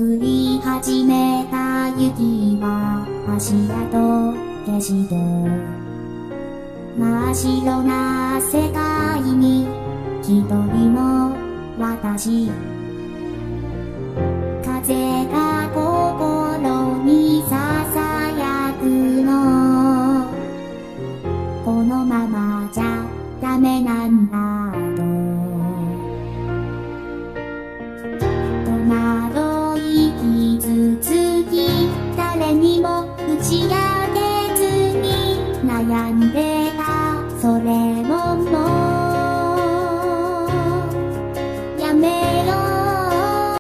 降り始めた雪は足跡消して真っ白な世界に一人の私